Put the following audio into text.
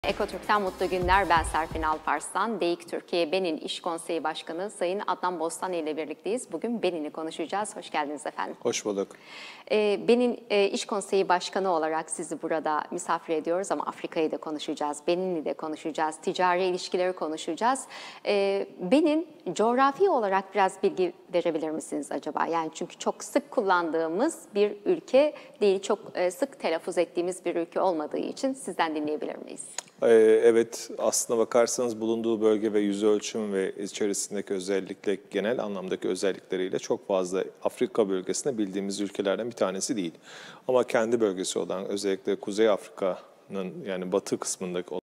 Ekotürk'ten mutlu günler. Ben Serpin Alparslan. DEİK Türkiye Benin İş Konseyi Başkanı Sayın Adnan Bostan ile birlikteyiz. Bugün Benin'i konuşacağız. Hoş geldiniz efendim. Hoş bulduk. Benin İş Konseyi Başkanı olarak sizi burada misafir ediyoruz ama Afrika'yı da konuşacağız, Benin'i de konuşacağız, ticari ilişkileri konuşacağız. Benin coğrafi olarak biraz bilgi verebilir misiniz acaba? Yani çünkü çok sık kullandığımız bir ülke değil, çok sık telaffuz ettiğimiz bir ülke olmadığı için sizden dinleyebilir miyiz? Evet, aslına bakarsanız bulunduğu bölge ve yüz ölçüm ve içerisindeki özellikle genel anlamdaki özellikleriyle çok fazla Afrika bölgesinde bildiğimiz ülkelerden bir tanesi değil. Ama kendi bölgesi olan özellikle Kuzey Afrika'nın yani batı kısmındaki